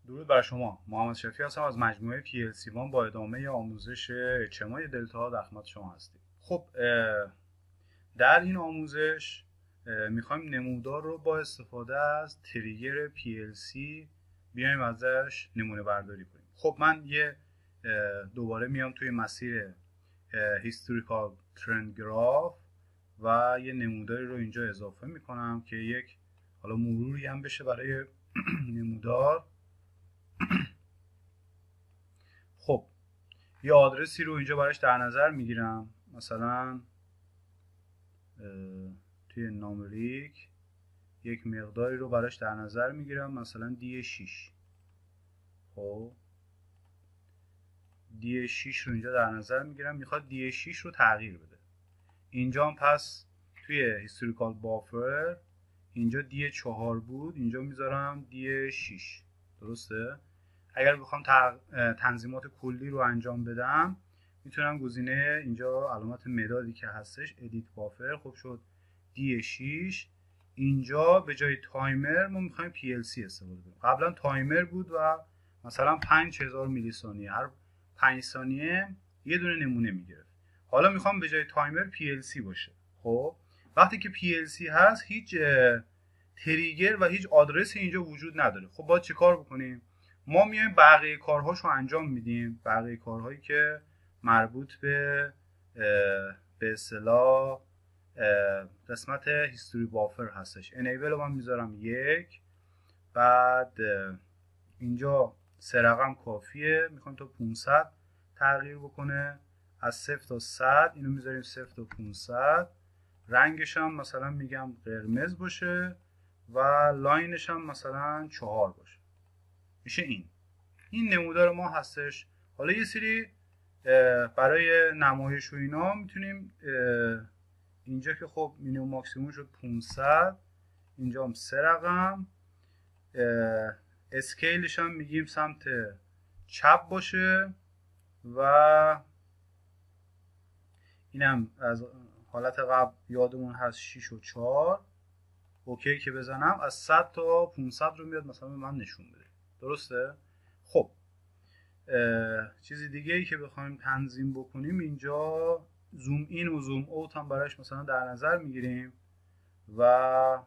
درود بر شما. محمد شفیع هستم از مجموعه PLC وان با ادامه آموزش اجتماعی دلتا در خدمت شما هستیم. خب در این آموزش میخوایم نمودار رو با استفاده از تریگر PLC بیایم ازش نمونه برداری کنیم. خب من دوباره میام توی مسیر هیستوریکال ترند گراف و یه نموداری رو اینجا اضافه میکنم که یک حالا مروری هم بشه برای نمودار. خب یه آدرسی رو اینجا براش در نظر میگیرم، مثلا توی نامریک یک مقداری رو براش در نظر میگیرم، مثلا D6. خب D6 رو اینجا در نظر میگیرم، میخواد D6 رو تغییر بده. اینجا هم پس توی هیستوریکال بافر اینجا D4 بود، اینجا میذارم D6. درسته؟ اگر بخوام تنظیمات کلی رو انجام بدم میتونم گزینه اینجا علامت مدادی که هستش ادیت بافر، خب شد D6. اینجا به جای تایمر ما میخوایم PLC استفاده کنیم. قبلا تایمر بود و مثلا 5000 میلی ثانیه، هر 5 ثانیه یه دونه نمونه میگرفت. حالا میخوام به جای تایمر PLC باشه. خب وقتی که PLC هست هیچ تریگر و هیچ آدرسی اینجا وجود نداره. خب باید چه کار بکنیم؟ ما میایم بقیه کارهاشو انجام میدیم، بقیه کارهایی که مربوط به اصطلاح قسمت هیستوری بافر هستش. انیبل رو من میذارم 1. بعد اینجا 3 رقم کافیه، میخوام تا 500 تغییر بکنه، از 0 تا 100 اینو میذاریم 0 تا 500. رنگش هم مثلا میگم قرمز باشه و لاینش هم مثلا 4 باشه، میشه این نمودار ما هستش. حالا یه سری برای نمایش و اینا میتونیم اینجا که خب مینیمم ماکسیموم شد 500، اینجا هم 3 رقم، اسکیلش هم میگیم سمت چپ باشه و اینم از حالت قبل یادمون هست 6 و 4. اوکی که بزنم از 100 تا 500 رو میاد مثلا من نشون بده. درسته؟ خب چیزی دیگه ای که بخوایم تنظیم بکنیم، اینجا زوم این و زوم اوت هم براش مثلا در نظر میگیریم و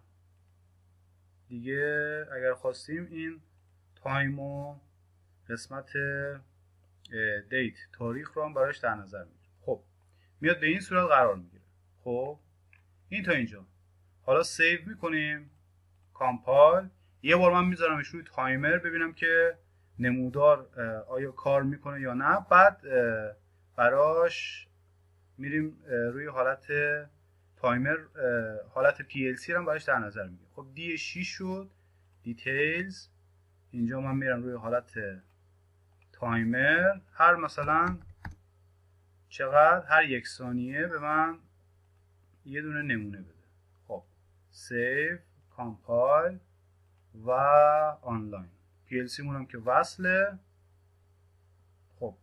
دیگه اگر خواستیم این تایم و قسمت دیت تاریخ رو هم براش در نظر میگیریم. خب میاد به این صورت قرار میگیره. خب این تا اینجا. حالا سیو میکنیم، کامپایل. یه بار من میذارمش روی تایمر ببینم که نمودار آیا کار میکنه یا نه. بعد براش میریم روی حالت تایمر، حالت PLC رو هم براش در نظر میگیریم. خب D6 شد، دیتیلز. اینجا من میرم روی حالت تایمر، هر مثلا چقدر، هر 1 ثانیه به من یه دونه نمونه بده. خب سیو، کامپایل و آنلاین. PLC مونم که وصله. خب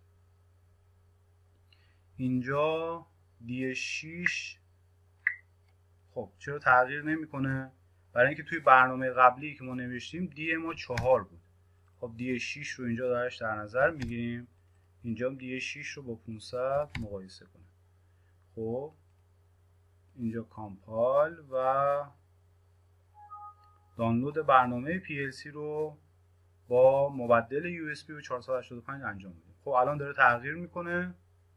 اینجا D6 خب چرا تغییر نمیکنه؟ برای اینکه توی برنامه قبلی که ما نوشتیم D ما 4 بود. خب D6 رو اینجا درش در نظر میگیریم، اینجا هم D6 رو با 500 مقایسه کنه. خب اینجا کامپایل و دانلود برنامه PLC رو با مبدل USB و 485 انجام میدیم. خب الان داره تغییر میکنه.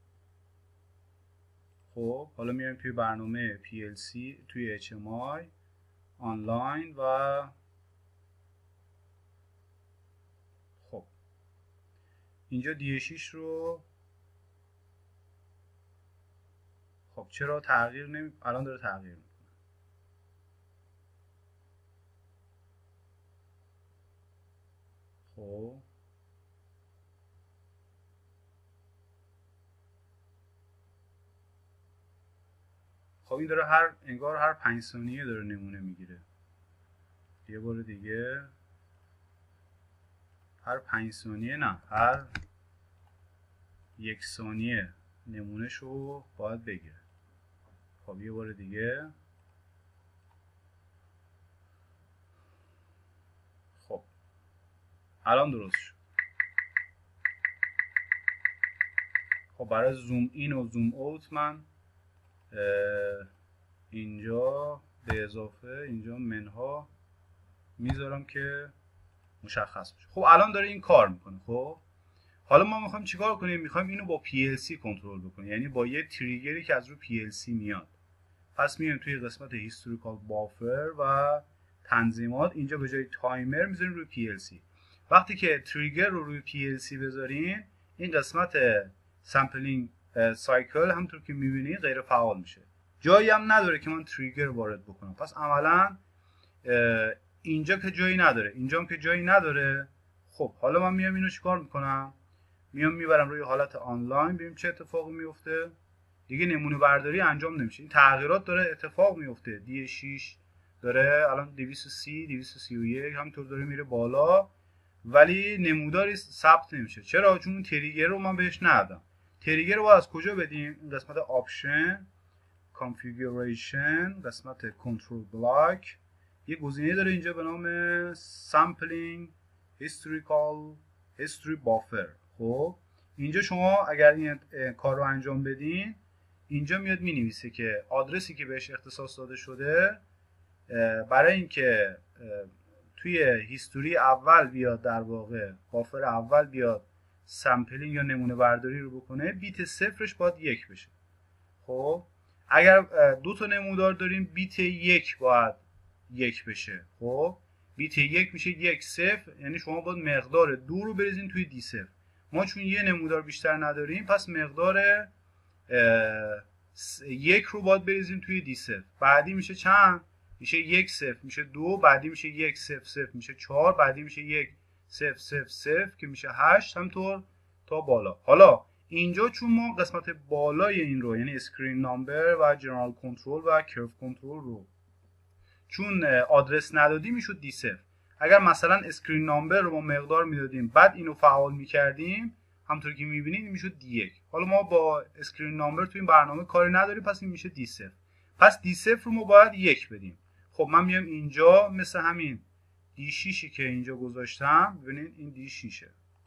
خب حالا میایم توی برنامه PLC توی HMI آنلاین و خب اینجا D6 رو خب چرا تغییر الان داره تغییر میکنه. خب این داره انگار هر 5 ثانیه داره نمونه میگیره. یه بار دیگه، هر 5 ثانیه نه، هر 1 ثانیه نمونهش رو باید بگیره. خب یه بار دیگه. خب الان درست شد. خب برای زوم این و زوم اوت من اینجا به اضافه اینجا منها میذارم که مشخص بشه. خب الان داره این کار میکنه. خب حالا ما میخوایم چیکار کنیم؟ میخوایم اینو با PLC کنترل بکنیم، یعنی با یه تریگری که از رو PLC میاد. پس میایم توی قسمت هیستوریکال بافر و تنظیمات، اینجا به جای تایمر میذاریم روی PLC. وقتی که تریگر رو روی PLC بذارین، این قسمت سامپلینگ سایکل همونطور که میبینید غیر فعال میشه. جایی هم نداره که من تریگر وارد بکنم. پس عملا اینجا که جایی نداره، اینجا هم که جایی نداره. خب حالا من میام اینو چیکار میکنم؟ میام میبرم روی حالت آنلاین، ببینیم چه اتفاقی میفته. دیگه نمونه برداری انجام نمیشه. این تغییرات داره اتفاق میفته. D6 داره الان 230 231 همینطور داره میره بالا، ولی نموداری ثبت نمیشه. چرا؟ چون اون تریگر رو من بهش ندادم. تریگر رو از کجا بدیم؟ این قسمت آپشن، کانفیگوریشن، قسمت کنترل بلاک، یه گزینه داره اینجا به نام سامپلینگ هیستوریکال هیستوری بافر. خب اینجا شما اگر این کار رو انجام بدین، اینجا میاد مینویسه که آدرسی که بهش اختصاص داده شده برای اینکه توی هیستوری اول بیاد، در واقع بافر اول بیاد سامپلینگ یا نمونه برداری رو بکنه، بیت صفرش باید 1 بشه. خب اگر دو تا نمودار داریم، بیت 1 باید 1 بشه. خب بیت 1 میشه 1 0، یعنی شما باید مقدار 2 رو بریزین توی دی صفر. ما چون یه نمودار بیشتر نداریم، پس مقدار 1 رو باید بریزیم توی دی صفر. بعدی میشه چند؟ میشه 1 0 میشه 2، بعدی میشه 1 0 0 میشه 4، بعدی میشه 1 0 0 0 که میشه 8، همطور تا بالا. حالا اینجا چون ما قسمت بالای این رو، یعنی اسکرین نامبر و جنرال کنترل و کرو کنترل رو چون آدرس ندادیم، میشد دی صفر. اگر مثلا اسکرین نامبر رو ما مقدار میدادیم بعد اینو فعال میکردیم، همونطور که میبینید میشد دی 1. حالا ما با اسکرین نامبر تو این برنامه کاری نداریم، پس این میشه دی صفر. پس دی صفر رو ما باید 1 بدیم. خب من میام اینجا مثل همین دی 6 که اینجا گذاشتم، ببینید این دی 6ه،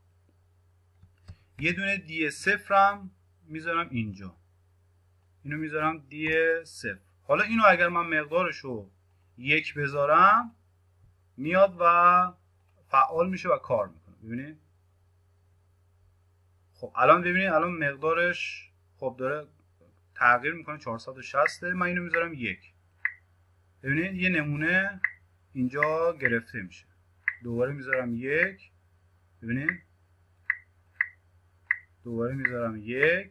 یه دونه دی صفرم میذارم اینجا، اینو میذارم دی صفر. حالا اینو اگر من مقدارشو 1 بذارم، میاد و فعال میشه و کار میکنه. ببینید خب الان ببینید الان مقدارش خب داره تغییر میکنه، 460. من اینو میذارم 1. ببینید یه نمونه اینجا گرفته میشه. دوباره میذارم 1. ببینید دوباره میذارم 1،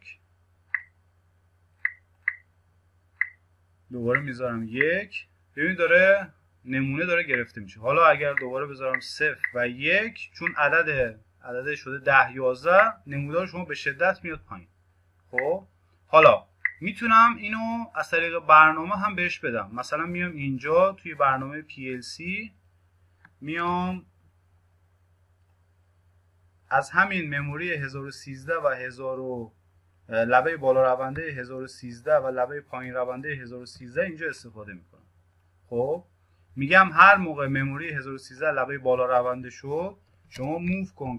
دوباره میذارم 1. ببینید داره نمونه داره گرفته میشه. حالا اگر دوباره بذارم 0 و 1، چون عدد شده 10 11، نمودار شما به شدت میاد پایین. خب حالا میتونم اینو از طریق برنامه هم بهش بدم. مثلا میام اینجا توی برنامه PLC، میام از همین مموری 1013 و لبه بالا رونده 1013 و لبه پایین رونده 1013 اینجا استفاده میکنم. خب میگم هر موقع مموری 1013 لبه بالا رونده شد، شما موو کن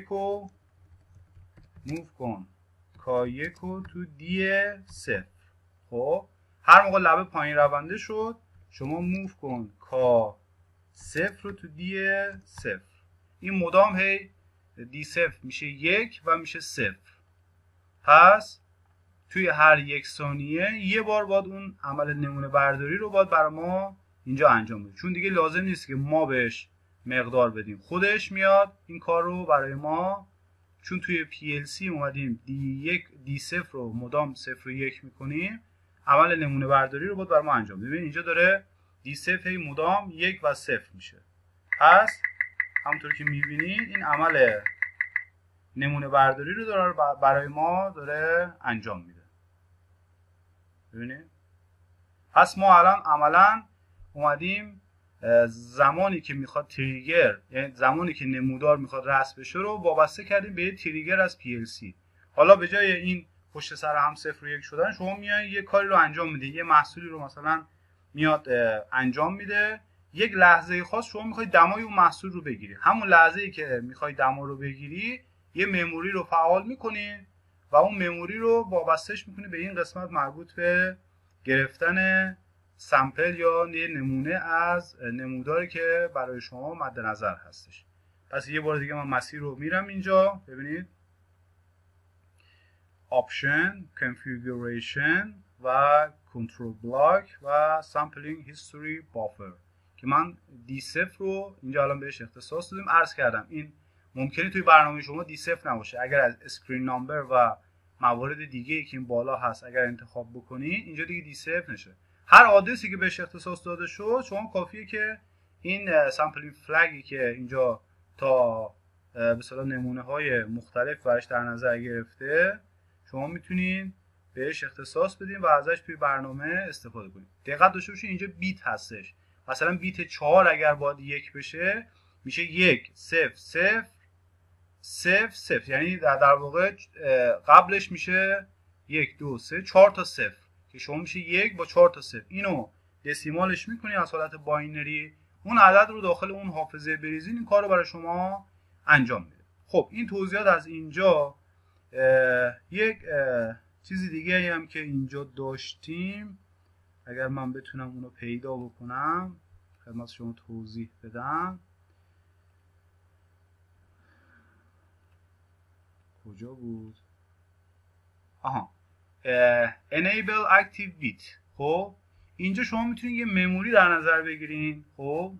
کایکو تو دی صفر. خب هر موقع لبه پایین رونده شد، شما موو کن کا صفر رو تو دی صفر. این مدام هی دی صفر میشه 1 و میشه 0. پس توی هر 1 ثانیه یه بار باید اون عمل نمونه برداری رو باید برای ما اینجا انجام بده، چون دیگه لازم نیست که ما بهش مقدار بدیم، خودش میاد این کار رو برای ما. چون توی PLC اومدیم دی صفر رو مدام 0 و 1 میکنیم، عمل نمونه برداری رو باید برای ما انجام بده. ببین اینجا داره دی صفر مدام 1 و 0 میشه. پس همونطور که میبینید این عمل نمونه برداری رو داره برای ما داره انجام میده. ببینید پس ما الان عملا اومدیم زمانی که میخواد تریگر، یعنی زمانی که نمودار میخواد رسم بشه رو وابسته کردیم به تریگر از PLC. حالا به جای این پشت سر هم 0 و 1 شدن، شما میای یه کاری رو انجام میده، یه محصولی رو مثلا میاد انجام میده یک لحظه خاص شما میخوای دمای اون محصول رو بگیری. همون لحظه‌ای که میخوای دما رو بگیری یه مموری رو فعال میکنی و اون مموری رو وابستهش میکنی به این قسمت مربوط به گرفتن سمپل یا یه نمونه از نموداری که برای شما مد نظر هستش. پس یه بار دیگه من مسیر رو میرم اینجا. ببینید Option, Configuration و Control Block و Sampling History Buffer که من D0 رو اینجا الان بهش اختصاص دادیم. عرض کردم این ممکنه توی برنامه شما D0 نباشه. اگر از اسکرین نامبر و موارد دیگه که این بالا هست اگر انتخاب بکنید اینجا دیگه D0 نشه. هر آدرسی که بهش اختصاص داده شد شما کافیه که این سامپلینگ فلگی که اینجا تا به اصطلاح نمونه های مختلف برش در نظر گرفته شما میتونین بهش اختصاص بدین و ازش توی برنامه استفاده کنید. دقت داشته باشین اینجا بیت هستش. مثلا بیت 4 اگر باید 1 بشه میشه 1 0 0 0 0 یعنی در واقع قبلش میشه 1 2 3 4 تا 0 که شما میشه 1 با 4 تا 0. اینو دسیمالش میکنی از حالت باینری اون عدد رو داخل اون حافظه بریزین این کار رو برای شما انجام میده. خب این توضیحات از اینجا. یک چیزی دیگه هم که اینجا داشتیم اگر من بتونم اونو پیدا بکنم خدمت شما توضیح بدم. کجا بود؟ آها enable active bit. خب اینجا شما میتونید یه مموری در نظر بگیرین. خب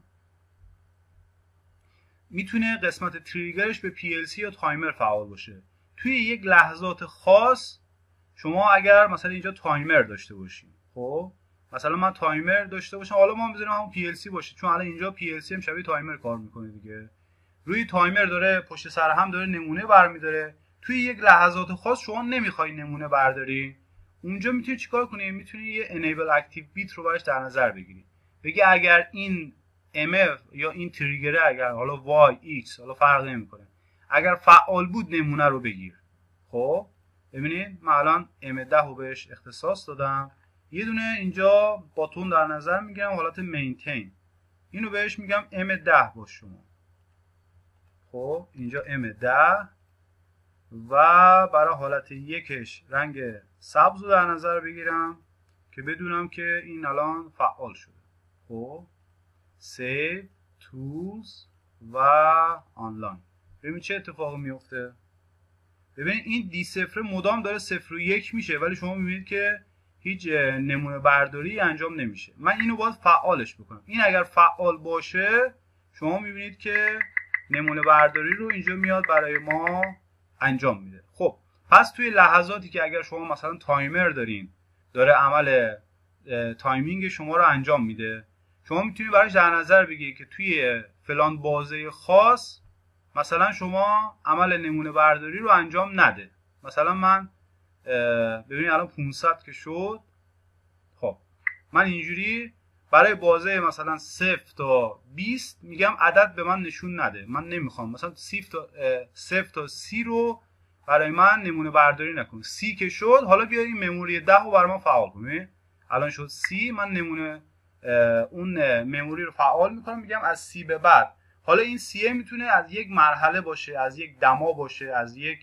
میتونه قسمت تریگرش به PLC یا تایمر فعال باشه. توی یک لحظات خاص شما اگر مثلا اینجا تایمر داشته باشین، خب مثلا من تایمر داشته باشم، حالا ما میذاریم همون PLC باشه چون الان اینجا PLC هم شبیه تایمر کار میکنه دیگه. روی تایمر داره پشت سر هم داره نمونه برمیداره. توی یک لحظات خاص شما نمیخوای نمونه برداری، اونجا میتونی چیکار کنی؟ میتونی یه enable active bit رو براش در نظر بگیری. بگی اگر این MF یا این تریگره اگر حالا Y X حالا فرق نمیکنه اگر فعال بود نمونه رو بگیر. خب ببینید من الان M10 رو بهش اختصاص دادم. یه دونه اینجا باتون در نظر میگیرم حالت مینتین. اینو بهش میگم M10 باش شما. خب اینجا M10 و برای حالت یکش رنگ سبز رو در نظر بگیرم که بدونم که این الان فعال شده. خب Save Tools و آنلاین. ببین چه اتفاقی میفته. ببین این D0 مدام داره 0 و 1 میشه ولی شما میبینید که هیچ نمونه برداری انجام نمیشه. من اینو باید فعالش بکنم. این اگر فعال باشه شما میبینید که نمونه برداری رو اینجا میاد برای ما انجام میده. خب پس توی لحظاتی که اگر شما مثلا تایمر دارین داره عمل تایمینگ شما رو انجام میده شما میتونید براش در نظر بگیرید که توی فلان بازه خاص مثلا شما عمل نمونه برداری رو انجام نده. مثلا من ببینید الان 500 که شد. خب من اینجوری برای بازه مثلا 0 تا 20 میگم عدد به من نشون نده. من نمیخوام مثلا 0 تا 30 رو برای من نمونه برداری نکن. 30 که شد حالا بیا این مموری 10 رو برای من فعال کن. الان شد 30 من نمونه اون مموری رو فعال میکنم میگم از 30 به بعد. حالا این CA میتونه از یک مرحله باشه، از یک دما باشه، از یک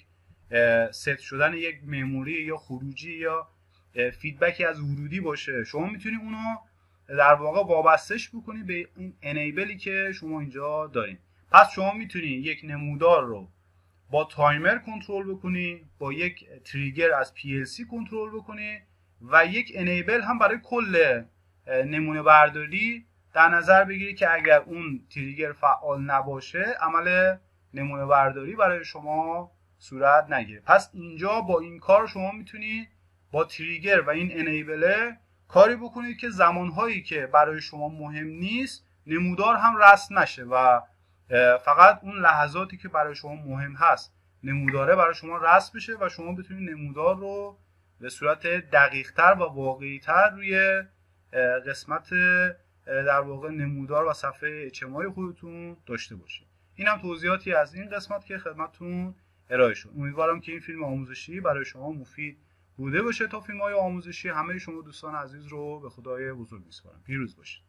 ست شدن یک مموری یا خروجی یا فیدبکی از ورودی باشه. شما میتونید اونو در واقع وابستش بکنید به این انیبلی که شما اینجا دارین. پس شما میتونید یک نمودار رو با تایمر کنترل بکنی، با یک تریگر از PLC کنترل بکنی و یک انیبل هم برای کل نمونه برداری در نظر بگیری که اگر اون تریگر فعال نباشه عمل نمونه برداری برای شما صورت نگیره. پس اینجا با این کار شما میتونید با تریگر و این انیبل کاری بکنید که زمانهایی که برای شما مهم نیست نمودار هم رسم نشه و فقط اون لحظاتی که برای شما مهم هست نموداره برای شما رسم بشه و شما بتونید نمودار رو به صورت دقیق‌تر و واقعی‌تر روی قسمت در واقع نمودار و صفحه اجتماعی خودتون داشته باشید. این هم توضیحاتی از این قسمت که خدمتتون ارائه شد. امیدوارم که این فیلم آموزشی برای شما مفید بوده باشه. تا فیلم‌های آموزشی همه شما دوستان عزیز رو به خدای بزرگ می‌سپارم. پیروز باشید.